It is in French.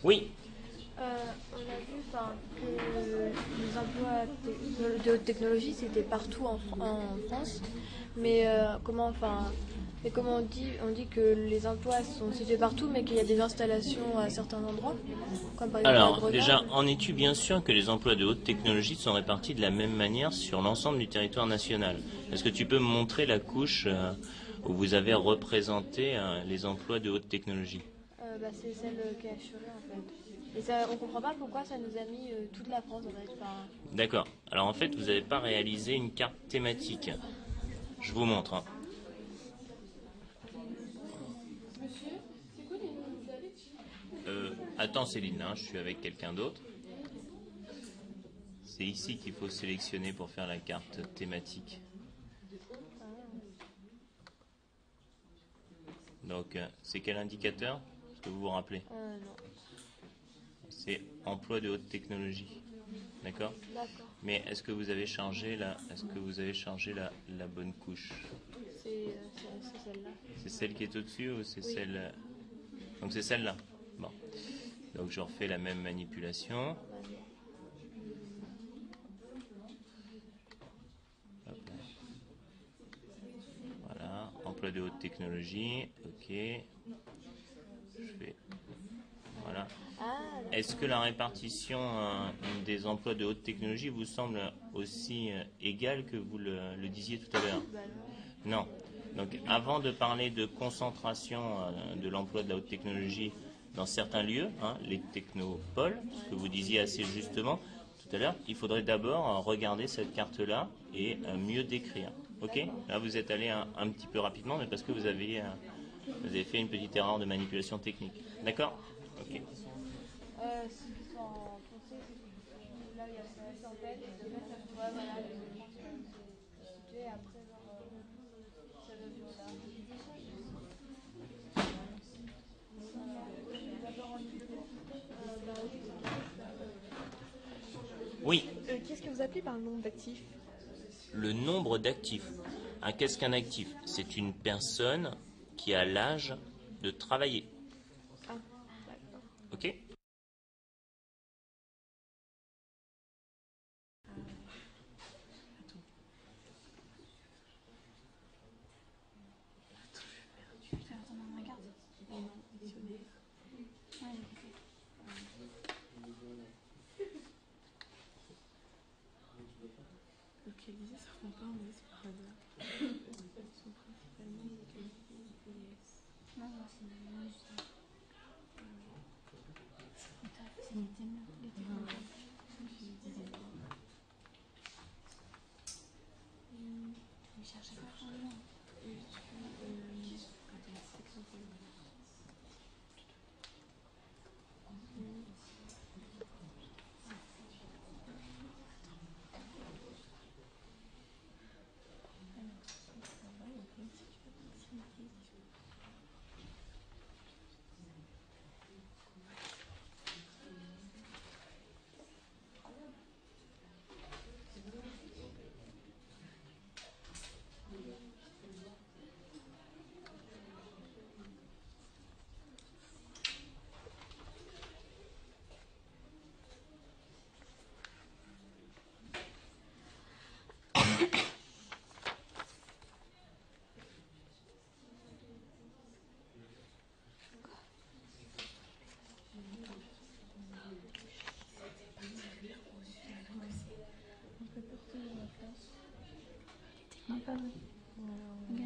Oui. On a vu que les emplois de haute technologie c'était partout en France, mais on dit que les emplois sont situés partout, mais qu'il y a des installations à certains endroits, comme par exemple à Alors, déjà, Grenoble. en es-tu bien sûr que les emplois de haute technologie sont répartis de la même manière sur l'ensemble du territoire national? Est-ce que tu peux me montrer la couche où vous avez représenté les emplois de haute technologie? C'est celle qui est assurée en fait. Et ça, on comprend pas pourquoi ça nous a mis toute la France en fait. D'accord. Alors en fait, vous n'avez pas réalisé une carte thématique. Je vous montre, hein. Attends Céline, hein, je suis avec quelqu'un d'autre. C'est ici qu'il faut sélectionner pour faire la carte thématique. Donc, c'est quel indicateur? Est-ce que vous vous rappelez? Non. C'est emploi de haute technologie. D'accord? D'accord. Mais est-ce que vous avez chargé la bonne couche? C'est celle-là. C'est celle qui est au-dessus ou c'est Oui. celle... Donc c'est celle-là. Bon. Donc je refais la même manipulation. Hop là. Voilà. Emploi de haute technologie. Ok. Je fais... Voilà. Ah, Est-ce que la répartition des emplois de haute technologie vous semble aussi égale que vous le disiez tout à l'heure? bah Non. Donc avant de parler de concentration de l'emploi de la haute technologie dans certains lieux, hein, les technopoles, ce que vous disiez assez justement tout à l'heure, il faudrait d'abord regarder cette carte-là et mieux décrire. Ok? Là vous êtes allé un petit peu rapidement, mais parce que vous avez fait une petite erreur de manipulation technique. D'accord? Ok. Ceux qui sont en foncé, là il y a la centaine, et donc là, ouais, voilà, je pense que c'est situé après, ça doit venir là. Oui, Qu'est-ce que vous appelez par le nombre d'actifs? le nombre d'actifs. Qu'est-ce qu'un actif? C'est une personne qui a l'âge de travailler. Ah, d'accord. Ok? Localisés, ça répond pas, mais c'est par hasard. Ils sont principalement localisés IS. Non, non, c'est une juste. C'est les thèmes, les thèmes. Je disais pas. Je cherchais pas vraiment. Et tu. Attends, c'est que ça. Non, pas vrai.